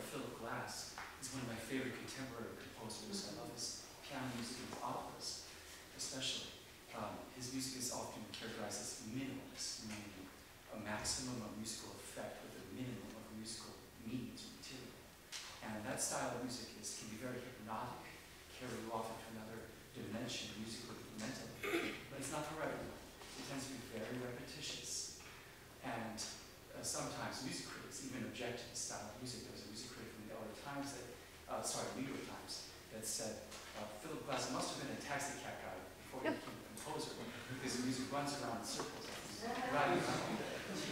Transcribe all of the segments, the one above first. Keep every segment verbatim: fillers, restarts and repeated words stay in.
Philip Glass is one of my favorite contemporary composers. I love his piano music and his operas, especially. Um, his music is often characterized as minimalist, meaning a maximum of musical effect with a minimum of musical means or material. And that style of music is, can be very hypnotic, carry you off into another dimension musically, mentally, but it's not for everyone. It tends to be very repetitious. And uh, sometimes music critics even object to this style of music. There was a music critic from the L A Times that, uh, sorry, New York Times, that said, uh, Philip Glass must have been a taxi cab guy before he became a composer, because the music runs around in circles. Riding around.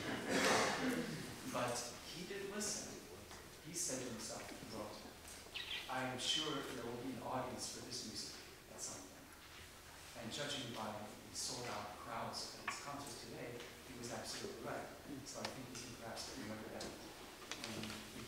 But he did listen. He said to himself, he wrote, I am sure there will be an audience for this music at some point. And judging by the sold out crowds at his concerts today, he was absolutely right. So I think we can perhaps remember that when we